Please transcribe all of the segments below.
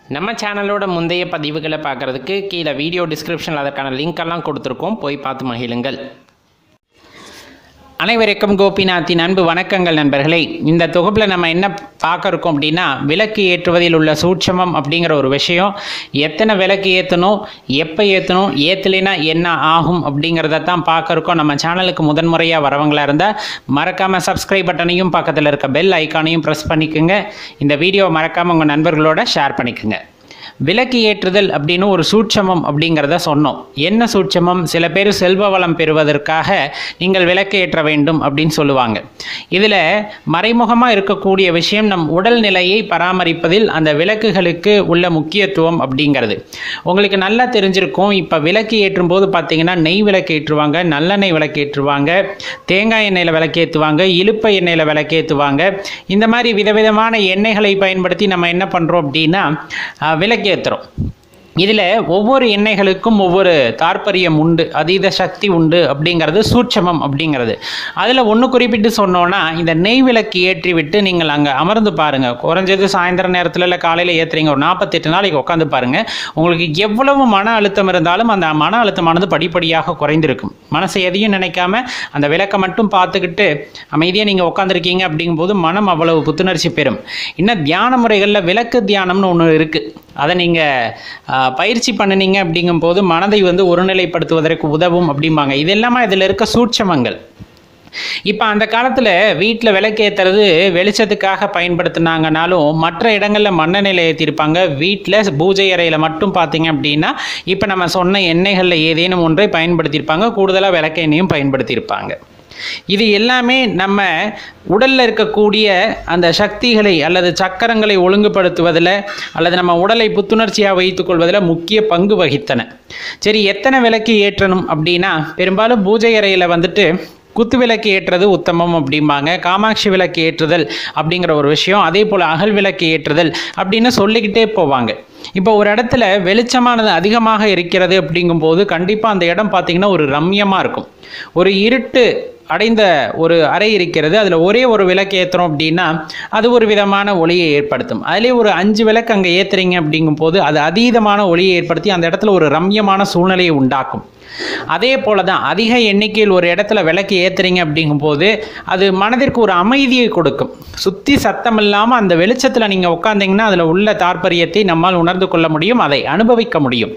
நம்ம சேனலோட முந்தைய பதிவுகளை பார்க்குறதுக்கு கீழே வீடியோ டிஸ்கிரிப்ஷனில் அதற்கான லிங்க் கொடுத்துருக்கோம், போய் பார்த்து மகிழுங்கள். அனைவருக்கும் கோபிநாத்தின் அன்பு வணக்கங்கள் நண்பர்களே. இந்த தொகுப்பில் நம்ம என்ன பார்க்க இருக்கோம் அப்படின்னா, விளக்கு ஏற்றுவதில் உள்ள சூட்சமம் அப்படிங்கிற ஒரு விஷயம். எத்தனை விளக்கு ஏற்றணும், எப்போ ஏற்றணும், ஏற்றலைன்னா என்ன ஆகும் அப்படிங்கிறத தான் பார்க்க இருக்கோம். நம்ம சேனலுக்கு முதன்முறையாக வரவங்களாக இருந்தால் மறக்காமல் சப்ஸ்கிரைப் பட்டனையும் பக்கத்தில் இருக்க பெல் ஐக்கானையும் ப்ரெஸ் பண்ணிக்கோங்க. இந்த வீடியோவை மறக்காமல் உங்கள் நண்பர்களோட ஷேர் பண்ணிக்கோங்க. விளக்கு ஏற்றுதல் அப்படின்னு ஒரு சூட்சமம் அப்படிங்கிறத சொன்னோம். என்ன சூட்சமம்? சில பேர் செல்வ வளம் பெறுவதற்காக நீங்கள் விளக்கு ஏற்ற வேண்டும் அப்படின்னு சொல்லுவாங்க. இதில் மறைமுகமாக இருக்கக்கூடிய விஷயம் நம் உடல்நிலையை பராமரிப்பதில் அந்த விளக்குகளுக்கு உள்ள முக்கியத்துவம் அப்படிங்கிறது உங்களுக்கு நல்லா தெரிஞ்சிருக்கும். இப்போ விளக்கு ஏற்றும் போது பார்த்தீங்கன்னா நெய் விளக்கு ஏற்றுவாங்க, நல்லெண்ணெய் விளக்கு ஏற்றுவாங்க, தேங்காய் எண்ணெயில் விளக்கேற்றுவாங்க, இலுப்பை எண்ணெயில் விளக்கேற்றுவாங்க. இந்த மாதிரி விதவிதமான எண்ணெய்களை பயன்படுத்தி நம்ம என்ன பண்ணுறோம் அப்படின்னா விளக்கேற்றுறோம். இதில் ஒவ்வொரு எண்ணெய்களுக்கும் ஒவ்வொரு தாற்பயம் உண்டு, அதீத சக்தி உண்டு அப்படிங்கிறது சூட்சமம் அப்படிங்கிறது. அதில் ஒன்று குறிப்பிட்டு சொன்னோன்னா, இந்த நெய் விளக்கு ஏற்றி விட்டு நீங்கள் அங்கே அமர்ந்து பாருங்கள். குறைஞ்சது சாயந்தர நேரத்தில் இல்லை காலையில் ஏற்றுறீங்க, ஒரு 48 நாளைக்கு உட்காந்து பாருங்கள். உங்களுக்கு எவ்வளவு மன அழுத்தம் இருந்தாலும் அந்த மன அழுத்தமானது படிப்படியாக குறைந்திருக்கும். மனசை எதையும் நினைக்காம அந்த விளக்கை மட்டும் பார்த்துக்கிட்டு அமைதியாக நீங்கள் உட்காந்துருக்கீங்க அப்படிங்கும்போது மனம் அவ்வளவு புத்துணர்ச்சி பெறும். இன்னும் தியான முறைகளில் விளக்கு தியானம்னு ஒன்று இருக்குது. அதை நீங்கள் பயிற்சி பண்ணினீங்க அப்படிங்கும்போது மனதை ஒருநிலைப்படுத்துவதற்கு உதவும் அப்படிம்பாங்க. இது எல்லாமே இதில் இருக்க சூட்சமங்கள். இப்போ அந்த காலத்தில் வீட்டில் விளக்கேற்றுறது வெளிச்சத்துக்காக பயன்படுத்தினாங்கனாலும் மற்ற இடங்களில் மண்ணெண்ணெயில் ஏற்றிருப்பாங்க. வீட்டில் பூஜை அறையில் மட்டும் பார்த்தீங்க அப்படின்னா இப்போ நம்ம சொன்ன எண்ணெய்களில் ஏதேனும் ஒன்றை பயன்படுத்தியிருப்பாங்க. கூடுதலாக விளக்கெண்ணையும் பயன்படுத்தியிருப்பாங்க. இது எல்லாமே நம்ம உடலில் இருக்கக்கூடிய அந்த சக்திகளை அல்லது சக்கரங்களை ஒழுங்குபடுத்துவதில் அல்லது நம்ம உடலை புத்துணர்ச்சியாக வைத்துக்கொள்வதில் முக்கிய பங்கு வகித்தன. சரி, எத்தனை விளக்கு ஏற்றணும் அப்படின்னா, பெரும்பாலும் பூஜை அறையில் குத்து விளக்கு ஏற்றுறது உத்தமம் அப்படிம்பாங்க. காமாட்சி விளக்கு ஏற்றுதல் அப்படிங்கிற ஒரு விஷயம், அதே போல் அகல் விளக்கு ஏற்றுதல் அப்படின்னு சொல்லிக்கிட்டே போவாங்க. இப்போ ஒரு இடத்துல வெளிச்சமானது அதிகமாக இருக்கிறது அப்படிங்கும்போது கண்டிப்பாக அந்த இடம் பார்த்திங்கன்னா ஒரு ரம்யமாக இருக்கும். ஒரு இருட்டு அடைந்த ஒரு அறை இருக்கிறது, அதில் ஒரே ஒரு விளக்கு ஏற்றுறோம் அப்படின்னா அது ஒரு விதமான ஒளியை ஏற்படுத்தும். அதிலே ஒரு 5 விளக்கு அங்கே ஏற்றுறீங்க அப்படிங்கும்போது அது அதீதமான ஒளியை ஏற்படுத்தி அந்த இடத்துல ஒரு ரம்யமான சூழ்நிலையை உண்டாக்கும். அதே போல தான் அதிக எண்ணிக்கையில் ஒரு இடத்துல விளக்கு ஏற்றுறீங்க அப்படிங்கும்போது அது மனதிற்கு ஒரு அமைதியை கொடுக்கும். சுற்றி சத்தம் இல்லாமல் அந்த வெளிச்சத்தில் நீங்கள் உட்காந்திங்கன்னா அதில் உள்ள தாற்பயத்தை நம்மால் உணர்ந்து கொள்ள முடியும், அதை அனுபவிக்க முடியும்.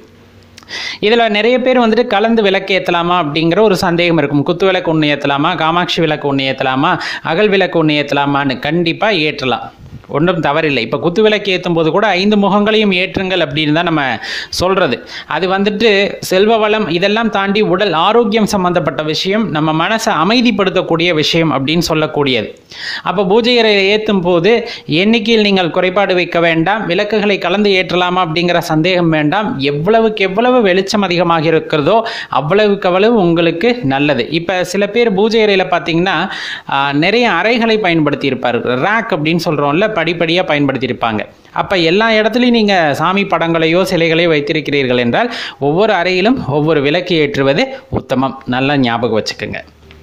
இதில் நிறைய பேர் கலந்து விளக்கு ஏற்றலாமா அப்படிங்கிற ஒரு சந்தேகம் இருக்கும். குத்து விளக்கு ஒன்று ஏற்றலாமா, காமாட்சி விளக்கு ஒன்று ஏற்றலாமா, அகல் விளக்கு ஒன்று ஏற்றலாமான்னு. கண்டிப்பாக ஏற்றலாம், ஒன்றும் தவறில்லை. இப்போ குத்து விளக்கு ஏற்றும் போது கூட 5 முகங்களையும் ஏற்றுங்கள் அப்படின்னு தான் நம்ம சொல்கிறது. அது செல்வ வளம் இதெல்லாம் தாண்டி உடல் ஆரோக்கியம் சம்பந்தப்பட்ட விஷயம், நம்ம மனசை அமைதிப்படுத்தக்கூடிய விஷயம் அப்படின்னு சொல்லக்கூடியது. அப்போ பூஜை அறையை ஏற்றும் போது எண்ணிக்கையில் நீங்கள் குறைபாடு வைக்க வேண்டாம். விளக்குகளை கலந்து ஏற்றலாமா அப்படிங்கிற சந்தேகம் வேண்டாம். எவ்வளவுக்கு எவ்வளவு வெளிச்சம் அதிகமாக இருக்கிறதோ அவ்வளவுக்கு அவ்வளவு உங்களுக்கு நல்லது. இப்போ சில பேர் பூஜை அறையில் பார்த்தீங்கன்னா நிறைய அறைகளை பயன்படுத்தி இருப்பார்கள். ரேக் அப்படின்னு சொல்கிறோம்ல, படிப்படியாக பயன்படுத்தியிருப்பாங்க. அப்போ எல்லா இடத்துலையும் நீங்கள் சாமி படங்களையோ சிலைகளையோ வைத்திருக்கிறீர்கள் என்றால் ஒவ்வொரு அறையிலும் ஒவ்வொரு விளக்கு ஏற்றுவது உத்தமம். நல்லா ஞாபகம் வச்சுக்கோங்க.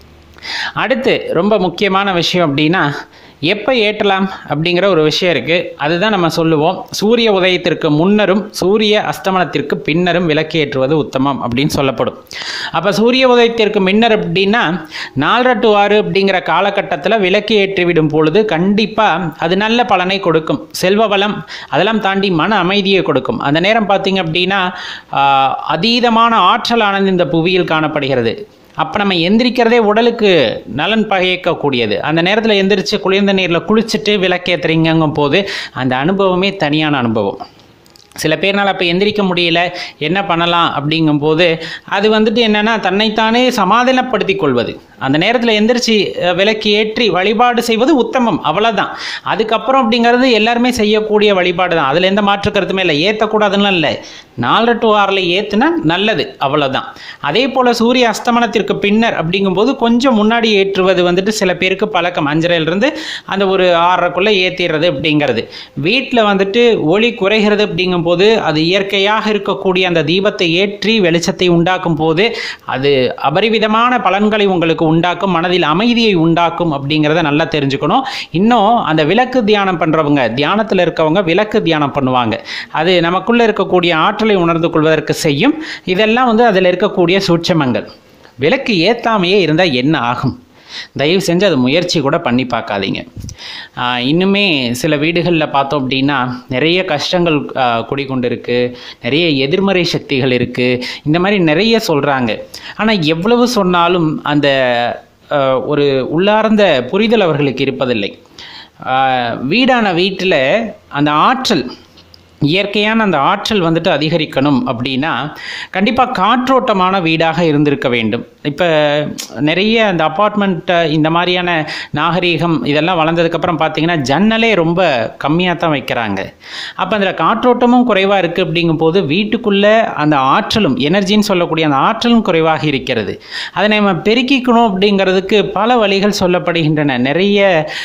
அடுத்து ரொம்ப முக்கியமான விஷயம் அப்படின்னா, எப்போ ஏற்றலாம் அப்படிங்கிற ஒரு விஷயம் இருக்குது. அதுதான் நம்ம சொல்லுவோம், சூரிய உதயத்திற்கு முன்னரும் சூரிய அஸ்தமனத்திற்கு பின்னரும் விளக்கு ஏற்றுவது உத்தமம் அப்படின்னு சொல்லப்படும். அப்போ சூரிய உதயத்திற்கு முன்னர் அப்படின்னா 4 to 6 அப்படிங்கிற காலகட்டத்தில் விளக்கு ஏற்றிவிடும் பொழுது கண்டிப்பாக அது நல்ல பலனை கொடுக்கும். செல்வ வளம் அதெல்லாம் தாண்டி மன அமைதியை கொடுக்கும். அந்த நேரம் பார்த்திங்க அப்படின்னா அதீதமான ஆற்றலானது இந்த புவியில் காணப்படுகிறது. அப்போ நம்ம எந்திரிக்கிறதே உடலுக்கு நலன் பயக்கக்கூடியது. அந்த நேரத்தில் எந்திரிச்சு குளிர்ந்த நீரில் குளிச்சுட்டு விளக்கேற்றுறீங்கும் போது அந்த அனுபவமே தனியான அனுபவம். சில பேர்னால் அப்போ எந்திரிக்க முடியல, என்ன பண்ணலாம் அப்படிங்கும்போது அது என்னென்னா தன்னைத்தானே சமாதானப்படுத்தி கொள்வது. அந்த நேரத்தில் எந்திரிச்சு விளக்கு ஏற்றி வழிபாடு செய்வது உத்தமம், அவ்வளோதான். அதுக்கப்புறம் அப்படிங்கிறது எல்லாருமே செய்யக்கூடிய வழிபாடு தான், அதில் எந்த மாற்று கருத்துமே இல்லை. ஏற்றக்கூடாதுன்னு இல்லை, 4 to 6 ஏற்றுனா நல்லது, அவ்வளோதான். அதே போல் சூரிய அஸ்தமனத்திற்கு பின்னர் அப்படிங்கும்போது கொஞ்சம் முன்னாடி ஏற்றுவது வந்துட்டு சில பேருக்கு பழக்கம். 5:30லேருந்து அந்த ஒரு 6:30க்குள்ளே ஏற்றிடுறது அப்படிங்கிறது. வீட்டில் வந்துட்டு ஒளி குறைகிறது அப்படிங்கும்போது அது இயற்கையாக இருக்கக்கூடிய அந்த தீபத்தை ஏற்றி வெளிச்சத்தை உண்டாக்கும் போது அது அபரிவிதமான பலன்களை உங்களுக்கு உண்டாக்கும், மனதில் அமைதியை உண்டாக்கும் அப்படிங்கிறத நல்லா தெரிஞ்சுக்கணும். இன்னும் அந்த விளக்கு தியானம் பண்ணுறவங்க, தியானத்தில் இருக்கவங்க விளக்கு தியானம் பண்ணுவாங்க. அது நமக்குள்ளே இருக்கக்கூடிய ஆற்றலை உணர்ந்து கொள்வதற்கு செய்யும். இதெல்லாம் வந்து அதில் இருக்கக்கூடிய சூட்சமங்கள். விளக்கு ஏற்றாமையே இருந்தால் என்ன ஆகும்? தயவு செஞ்சு அதை முயற்சி கூட பண்ணி பார்க்காதீங்க. இன்னுமே சில வீடுகளில் பார்த்தோம் அப்படின்னா நிறைய கஷ்டங்கள் குடிக்கொண்டு இருக்குது, நிறைய எதிர்மறை சக்திகள் இருக்குது, இந்த மாதிரி நிறைய சொல்கிறாங்க. ஆனால் எவ்வளவு சொன்னாலும் அந்த ஒரு உள்ளார்ந்த புரிதல் அவர்களுக்கு இருப்பதில்லை. வீட்டில் அந்த ஆற்றல், இயற்கையான அந்த ஆற்றல் வந்துட்டு அதிகரிக்கணும் அப்படின்னா கண்டிப்பாக காற்றோட்டமான வீடாக இருந்திருக்க வேண்டும். இப்போ நிறைய அந்த அப்பார்ட்மெண்ட் இந்த மாதிரியான நாகரீகம் இதெல்லாம் வளர்ந்ததுக்கப்புறம் பார்த்திங்கன்னா ஜன்னலே ரொம்ப கம்மியாக தான் வைக்கிறாங்க. அப்போ அதில் காற்றோட்டமும் குறைவாக இருக்குது. அப்படிங்கும்போது வீட்டுக்குள்ளே அந்த ஆற்றலும், எனர்ஜின்னு சொல்லக்கூடிய அந்த ஆற்றலும் குறைவாக இருக்கிறது. அதை நம்ம பெருக்கிக்கணும் அப்படிங்கிறதுக்கு பல வழிகள் சொல்லப்படுகின்றன. நிறைய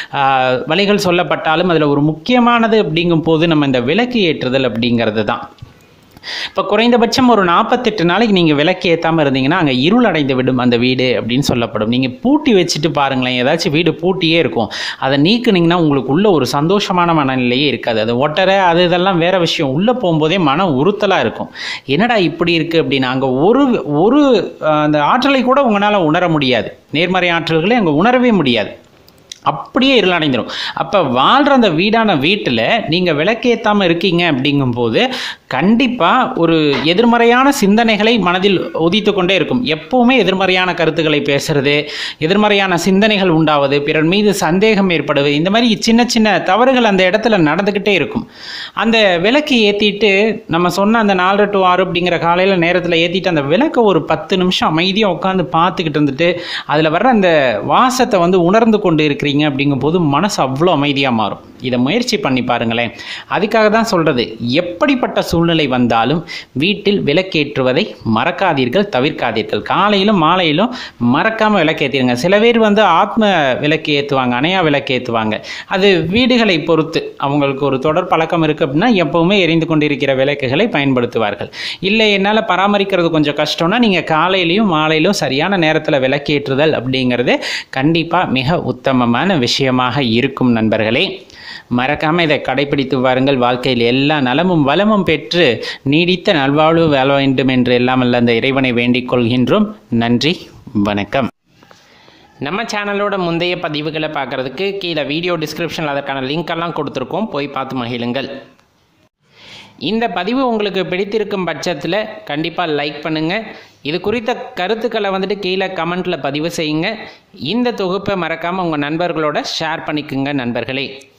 வழிகள் சொல்லப்பட்டாலும் அதில் ஒரு முக்கியமானது அப்படிங்கும்போது நம்ம இந்த விளக்கு ஏற்றுதல் அப்படிங்கிறது தான். இப்போ குறைந்தபட்சம் ஒரு 48 நாளைக்கு நீங்கள் விளக்கு ஏற்றாமல் இருந்தீங்கன்னா அங்கே இருள் அடைந்து விடும் அந்த வீடு அப்படின்னு சொல்லப்படும். நீங்கள் பூட்டி வச்சுட்டு பாருங்களேன், ஏதாச்சும் வீடு பூட்டியே இருக்கும், அதை நீக்குனீங்கன்னா உங்களுக்கு உள்ள ஒரு சந்தோஷமான மனநிலையே இருக்காது. அது ஒட்டரை அது இதெல்லாம் வேற விஷயம். உள்ளே போகும்போதே மன உறுத்தலாக இருக்கும். என்னடா இப்படி இருக்குது அப்படின்னா அங்கே ஒரு அந்த ஆற்றலை கூட உங்களால் உணர முடியாது. நேர்மறை ஆற்றல்களை அங்கே உணரவே முடியாது. அப்படியே இருளடைந்துடும். அப்போ வாழ்கிற அந்த வீட்டில் நீங்கள் விளக்கேற்றாமல் இருக்கீங்க அப்படிங்கும்போது கண்டிப்பாக ஒரு எதிர்மறையான சிந்தனைகளை மனதில் உதித்து கொண்டே இருக்கும். எப்போவுமே எதிர்மறையான கருத்துக்களை பேசுறது, எதிர்மறையான சிந்தனைகள் உண்டாவது, பிறர் மீது சந்தேகம் ஏற்படுவது, இந்த மாதிரி சின்ன சின்ன தவறுகள் அந்த இடத்துல நடந்துக்கிட்டே இருக்கும். அந்த விளக்கு ஏற்றிட்டு நம்ம சொன்ன அந்த 4 to 6 அப்படிங்கிற காலையில் நேரத்தில் ஏற்றிட்டு அந்த விளக்கை ஒரு 10 நிமிஷம் அமைதியாக உட்காந்து பார்த்துக்கிட்டு இருந்துட்டு அதில் வர்ற அந்த வாசத்தை வந்து உணர்ந்து கொண்டு இருக்கிறீங்க அப்படிங்கும்போது மனசு அவ்வளோ அமைதியாக மாறும். இதை முயற்சி பண்ணி பாருங்களேன். அதுக்காக தான் சொல்கிறது, எப்படிப்பட்ட சூழ்நிலை வந்தாலும் வீட்டில் விளக்கேற்றுவதை மறக்காதீர்கள், தவிர்க்காதீர்கள். காலையிலும் மாலையிலும் மறக்காமல் விளக்கேற்றிடுங்க. சில பேர் வந்து ஆத்ம விளக்கு ஏற்றுவாங்க, அணையா விளக்கு ஏற்றுவாங்க. அது வீடுகளை பொறுத்து. அவங்களுக்கு ஒரு தொடர் பழக்கம் இருக்குது அப்படின்னா எப்போவுமே எரிந்து கொண்டிருக்கிற விளக்குகளை பயன்படுத்துவார்கள். இல்லை என்னால் பராமரிக்கிறது கொஞ்சம் கஷ்டம்னா நீங்கள் காலையிலையும் மாலையிலும் சரியான நேரத்தில் விளக்கேற்றுதல் அப்படிங்கிறது கண்டிப்பாக மிக உத்தமமான விஷயமாக இருக்கும் நண்பர்களே. மறக்காமல் இதை கடைபிடித்து வாருங்கள். வாழ்க்கையில் எல்லா நலமும் வளமும் பெற்று நீடித்த நல்வாழ்வு வாழ வேண்டும் என்று எல்லாம் அல்ல அந்த இறைவனை வேண்டிக் கொள்கின்றோம். நன்றி, வணக்கம். நம்ம சேனலோட முந்தைய பதிவுகளை பார்க்குறதுக்கு கீழே வீடியோ டிஸ்கிரிப்ஷனில் அதற்கான லிங்க்கெல்லாம் கொடுத்துருக்கோம், போய் பார்த்து மகிழுங்கள். இந்த பதிவு உங்களுக்கு பிடித்திருக்கும் பட்சத்தில் கண்டிப்பாக லைக் பண்ணுங்கள். இது குறித்த கருத்துக்களை வந்துட்டு கீழே கமெண்ட்டில் பதிவு செய்யுங்க. இந்த தொகுப்பை மறக்காமல் உங்கள் நண்பர்களோட ஷேர் பண்ணிக்குங்க நண்பர்களே.